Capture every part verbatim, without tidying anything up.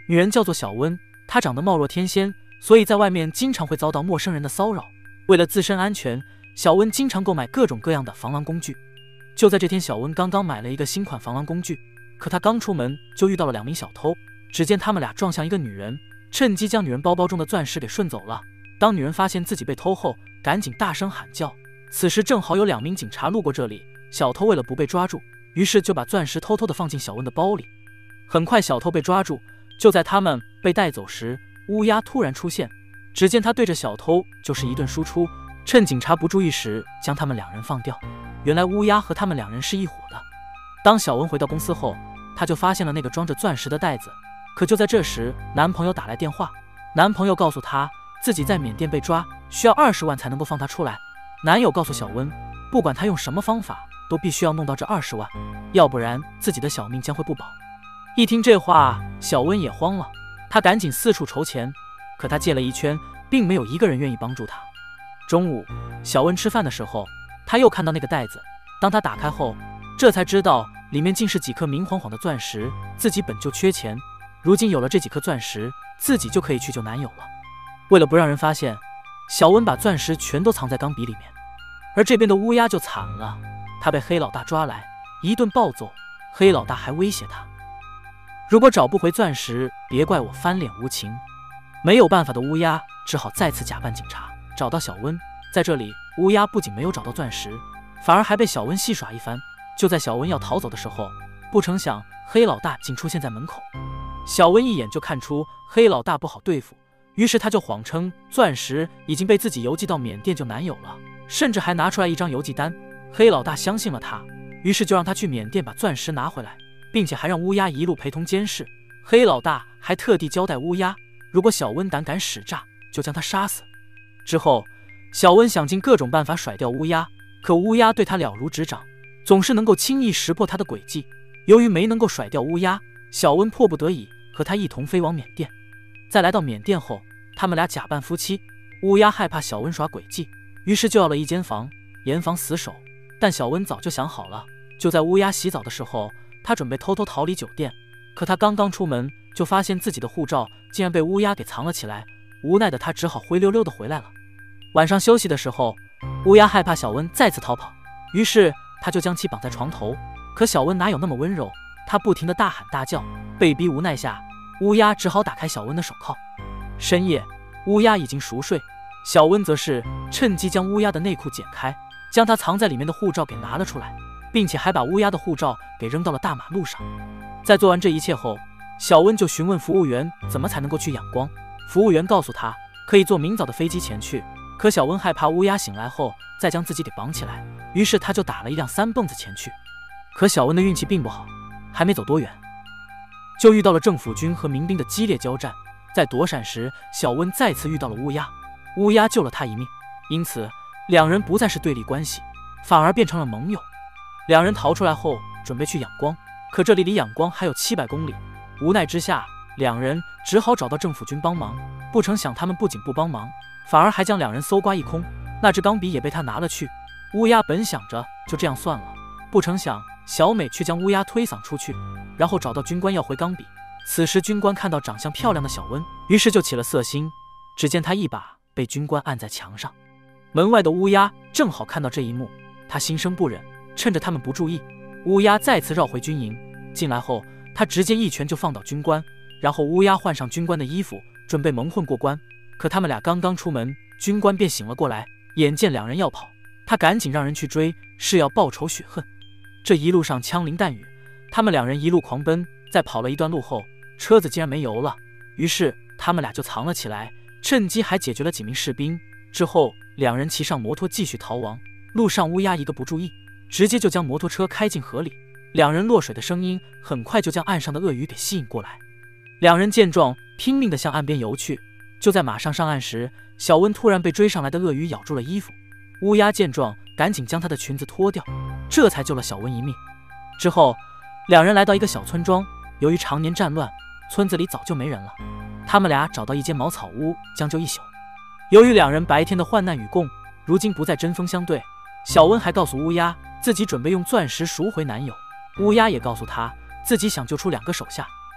女人叫做小温，她长得貌若天仙，所以在外面经常会遭到陌生人的骚扰。为了自身安全，小温经常购买各种各样的防狼工具。就在这天，小温刚刚买了一个新款防狼工具，可她刚出门就遇到了两名小偷。只见他们俩撞向一个女人，趁机将女人包包中的钻石给顺走了。当女人发现自己被偷后，赶紧大声喊叫。此时正好有两名警察路过这里，小偷为了不被抓住，于是就把钻石偷偷地放进小温的包里。很快小偷被抓住，就在他们被带走时，乌鸦突然出现。只见他对着小偷就是一顿输出，趁警察不注意时将他们两人放掉。原来乌鸦和他们两人是一伙的。当小温回到公司后，他就发现了那个装着钻石的袋子。可就在这时，男朋友打来电话，男朋友告诉他自己在缅甸被抓，需要二十万才能够放他出来。男友告诉小温，不管他用什么方法，都必须要弄到这二十万，要不然自己的小命将会不保。一听这话，小温也慌了，他赶紧四处筹钱，可他借了一圈，并没有一个人愿意帮助他。中午，小温吃饭的时候，他又看到那个袋子，当他打开后，这才知道里面竟是几颗明晃晃的钻石，自己本就缺钱，如今有了这几颗钻石，自己就可以去救男友了。为了不让人发现，小温把钻石全都藏在钢笔里面。而这边的乌鸦就惨了，他被黑老大抓来一顿暴揍，黑老大还威胁他，如果找不回钻石，别怪我翻脸无情。没有办法的乌鸦只好再次假扮警察，找到小温。在这里，乌鸦不仅没有找到钻石，反而还被小温戏耍一番。就在小温要逃走的时候，不成想黑老大竟出现在门口。小温一眼就看出黑老大不好对付，于是他就谎称钻石已经被自己邮寄到缅甸救男友了，甚至还拿出来一张邮寄单。黑老大相信了他，于是就让他去缅甸把钻石拿回来，并且还让乌鸦一路陪同监视。黑老大还特地交代乌鸦，如果小温胆敢使诈，就将他杀死。之后，小温想尽各种办法甩掉乌鸦，可乌鸦对他了如指掌，总是能够轻易识破他的诡计。由于没能够甩掉乌鸦，小温迫不得已和他一同飞往缅甸。在来到缅甸后，他们俩假扮夫妻。乌鸦害怕小温耍诡计，于是就要了一间房，严防死守。但小温早就想好了，就在乌鸦洗澡的时候，他准备偷偷逃离酒店。可他刚刚出门，就发现自己的护照竟然被乌鸦给藏了起来。无奈的他只好灰溜溜的回来了。晚上休息的时候，乌鸦害怕小温再次逃跑，于是他就将其绑在床头。可小温哪有那么温柔，他不停的大喊大叫，被逼无奈下，乌鸦只好打开小温的手铐。深夜，乌鸦已经熟睡，小温则是趁机将乌鸦的内裤剪开，将它藏在里面的护照给拿了出来，并且还把乌鸦的护照给扔到了大马路上。在做完这一切后，小温就询问服务员怎么才能够去仰光。服务员告诉他可以坐明早的飞机前去，可小温害怕乌鸦醒来后再将自己给绑起来，于是他就打了一辆三蹦子前去。可小温的运气并不好，还没走多远，就遇到了政府军和民兵的激烈交战。在躲闪时，小温再次遇到了乌鸦，乌鸦救了他一命，因此两人不再是对立关系，反而变成了盟友。两人逃出来后准备去仰光，可这里离仰光还有七百公里。无奈之下，两人只好找到政府军帮忙。不成想他们不仅不帮忙，反而还将两人搜刮一空，那支钢笔也被他拿了去。乌鸦本想着就这样算了，不成想小美却将乌鸦推搡出去，然后找到军官要回钢笔。此时军官看到长相漂亮的小温，于是就起了色心。只见他一把被军官按在墙上。门外的乌鸦正好看到这一幕，他心生不忍，趁着他们不注意，乌鸦再次绕回军营。进来后，他直接一拳就放倒军官，然后乌鸦换上军官的衣服，准备蒙混过关。可他们俩刚刚出门，军官便醒了过来，眼见两人要跑，他赶紧让人去追，是要报仇雪恨。这一路上枪林弹雨，他们两人一路狂奔，在跑了一段路后，车子竟然没油了，于是他们俩就藏了起来，趁机还解决了几名士兵。之后两人骑上摩托继续逃亡。路上乌鸦一个不注意，直接就将摩托车开进河里。两人落水的声音很快就将岸上的鳄鱼给吸引过来。两人见状，拼命地向岸边游去。就在马上上岸时，小温突然被追上来的鳄鱼咬住了衣服。乌鸦见状，赶紧将她的裙子脱掉，这才救了小温一命。之后两人来到一个小村庄，由于常年战乱，村子里早就没人了。他们俩找到一间茅草屋将就一宿。由于两人白天的患难与共，如今不再针锋相对，小温还告诉乌鸦自己准备用钻石赎回男友。乌鸦也告诉他自己想救出两个手下，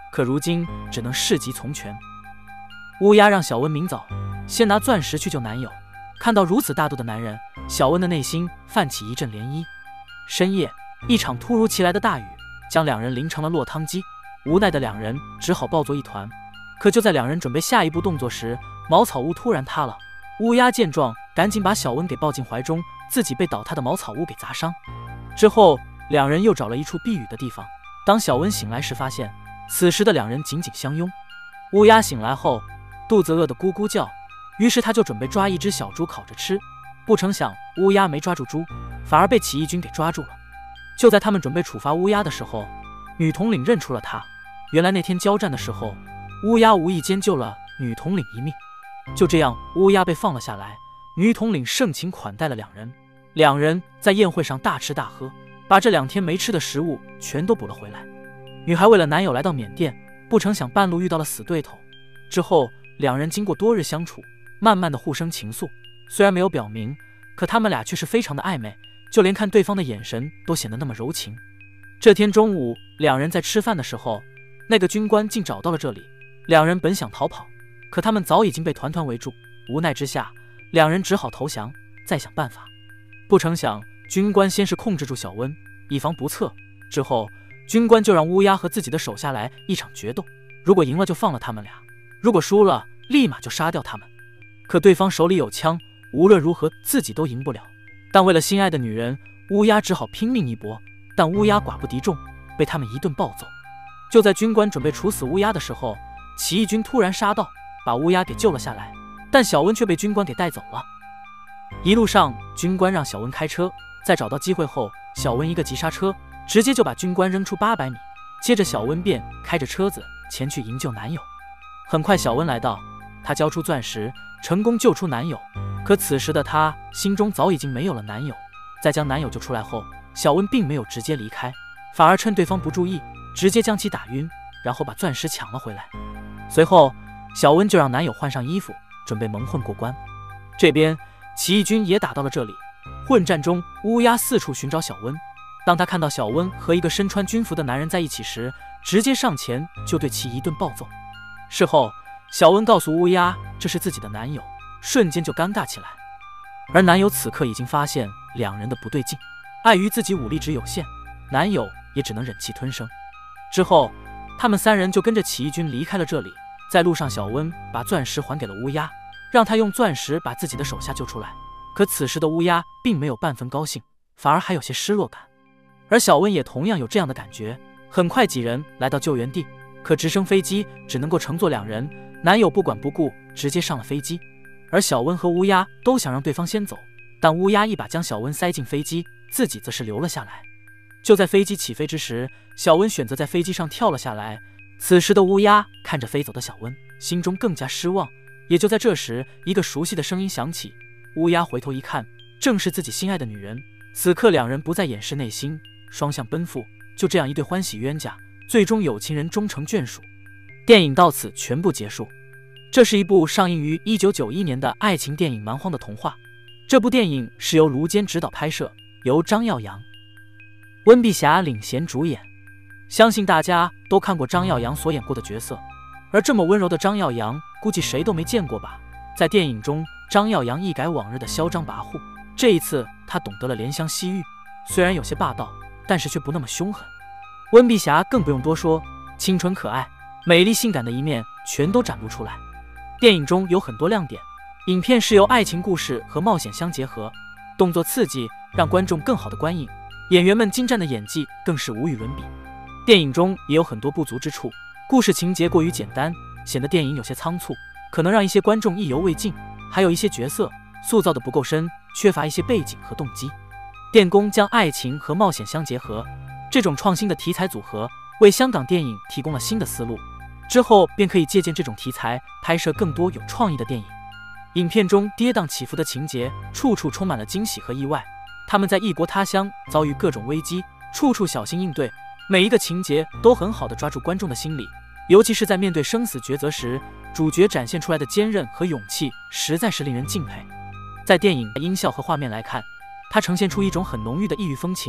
可如今只能事急从权。乌鸦让小温明早先拿钻石去救男友，看到如此大度的男人，小温的内心泛起一阵涟漪。深夜，一场突如其来的大雨将两人淋成了落汤鸡，无奈的两人只好抱作一团。可就在两人准备下一步动作时，茅草屋突然塌了。乌鸦见状，赶紧把小温给抱进怀中，自己被倒塌的茅草屋给砸伤。之后，两人又找了一处避雨的地方。当小温醒来时，发现此时的两人紧紧相拥。乌鸦醒来后，肚子饿得咕咕叫，于是他就准备抓一只小猪烤着吃。不成想，乌鸦没抓住猪，反而被起义军给抓住了。就在他们准备处罚乌鸦的时候，女统领认出了他。原来那天交战的时候，乌鸦无意间救了女统领一命。就这样，乌鸦被放了下来。女统领盛情款待了两人，两人在宴会上大吃大喝，把这两天没吃的食物全都补了回来。女孩为了男友来到缅甸，不成想半路遇到了死对头。之后两人经过多日相处，慢慢的互生情愫。虽然没有表明，可他们俩却是非常的暧昧，就连看对方的眼神都显得那么柔情。这天中午，两人在吃饭的时候，那个军官竟找到了这里。两人本想逃跑，可他们早已经被团团围住。无奈之下，两人只好投降，再想办法。不成想，军官先是控制住小温，以防不测。之后，军官就让乌鸦和自己的手下来一场决斗，如果赢了就放了他们俩，如果输了立马就杀掉他们。可对方手里有枪，无论如何自己都赢不了。但为了心爱的女人，乌鸦只好拼命一搏。但乌鸦寡不敌众，被他们一顿暴揍。就在军官准备处死乌鸦的时候，起义军突然杀到，把乌鸦给救了下来。但小温却被军官给带走了。一路上，军官让小温开车，在找到机会后，小温一个急刹车，直接就把军官扔出八百米。接着小温便开着车子前去营救男友。很快小温来到，她交出钻石，成功救出男友。可此时的她心中早已经没有了男友。在将男友救出来后，小温并没有直接离开，反而趁对方不注意，直接将其打晕，然后把钻石抢了回来。随后小温就让男友换上衣服，准备蒙混过关。这边起义军也打到了这里。混战中，乌鸦四处寻找小温。当他看到小温和一个身穿军服的男人在一起时，直接上前就对其一顿暴揍。事后小温告诉乌鸦这是自己的男友，瞬间就尴尬起来。而男友此刻已经发现两人的不对劲，碍于自己武力值有限，男友也只能忍气吞声。之后他们三人就跟着起义军离开了这里。在路上，小温把钻石还给了乌鸦，让他用钻石把自己的手下救出来。可此时的乌鸦并没有半分高兴，反而还有些失落感。而小温也同样有这样的感觉。很快几人来到救援地，可直升飞机只能够乘坐两人，男友不管不顾，直接上了飞机。而小温和乌鸦都想让对方先走，但乌鸦一把将小温塞进飞机，自己则是留了下来。就在飞机起飞之时，小温选择在飞机上跳了下来。此时的乌鸦看着飞走的小温，心中更加失望。也就在这时，一个熟悉的声音响起。乌鸦回头一看，正是自己心爱的女人。此刻两人不再掩饰内心，双向奔赴。就这样一对欢喜冤家，最终有情人终成眷属。电影到此全部结束。这是一部上映于一九九一年的爱情电影《蛮荒的童话》。这部电影是由卢坚执导拍摄，由张耀扬、温碧霞领衔主演。相信大家都看过张耀扬所演过的角色，而这么温柔的张耀扬，估计谁都没见过吧。在电影中，张耀扬一改往日的嚣张跋扈，这一次他懂得了怜香惜玉，虽然有些霸道，但是却不那么凶狠。温碧霞更不用多说，清纯可爱、美丽性感的一面全都展露出来。电影中有很多亮点，影片是由爱情故事和冒险相结合，动作刺激，让观众更好的观影。演员们精湛的演技更是无与伦比。电影中也有很多不足之处，故事情节过于简单，显得电影有些仓促，可能让一些观众意犹未尽。还有一些角色塑造的不够深，缺乏一些背景和动机。电工将爱情和冒险相结合，这种创新的题材组合为香港电影提供了新的思路，之后便可以借鉴这种题材拍摄更多有创意的电影。影片中跌宕起伏的情节处处充满了惊喜和意外，他们在异国他乡遭遇各种危机，处处小心应对，每一个情节都很好地抓住观众的心理。尤其是在面对生死抉择时，主角展现出来的坚韧和勇气实在是令人敬佩。在电影的音效和画面来看，它呈现出一种很浓郁的异域风情，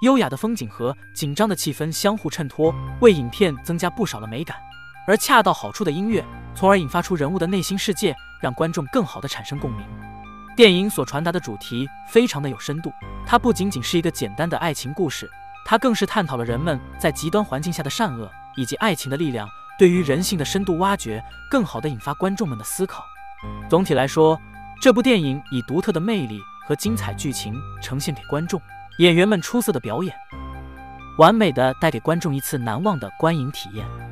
优雅的风景和紧张的气氛相互衬托，为影片增加不少的美感。而恰到好处的音乐，从而引发出人物的内心世界，让观众更好地产生共鸣。电影所传达的主题非常的有深度，它不仅仅是一个简单的爱情故事，它更是探讨了人们在极端环境下的善恶以及爱情的力量对于人性的深度挖掘，更好地引发观众们的思考。总体来说，这部电影以独特的魅力和精彩剧情呈现给观众，演员们出色的表演，完美地带给观众一次难忘的观影体验。